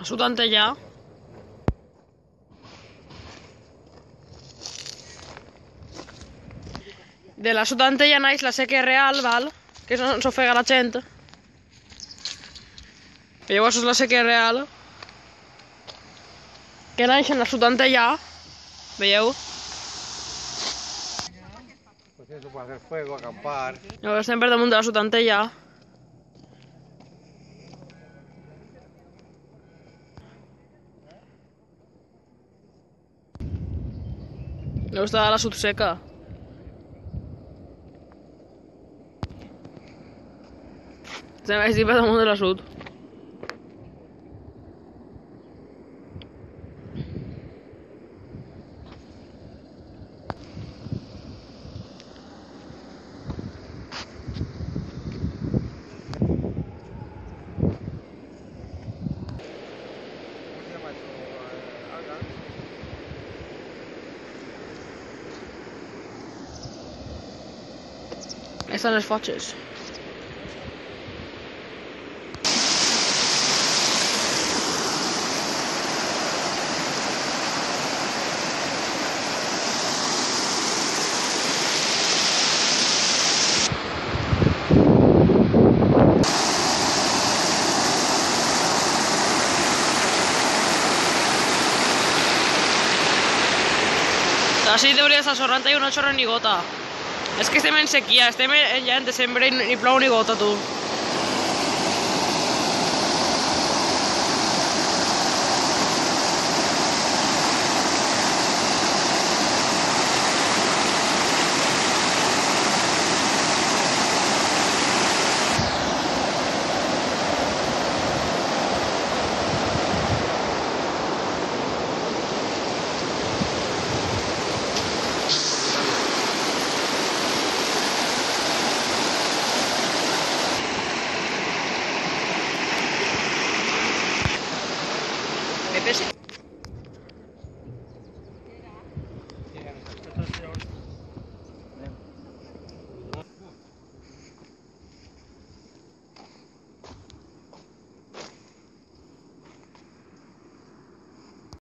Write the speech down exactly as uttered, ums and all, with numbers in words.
A sud Antellà. De la sud Antellà naix la Sèquia Real, val? Que és on s'ofega la gent. I llavors és la Sèquia Real. Que naix en la sud Antellà. Veieu? Pues eso, para hacer fuego, acampar. Llavors estem per damunt de la sud Antellà. Llavors està la sud seca. Estem així per damunt de la sud. Estan les fotxes. Així hauria d'estar sorrant i no xorra ni gota. És que estem en sequia, estem ja en desembre i ni plou ni gota, tu. Pepe, sí.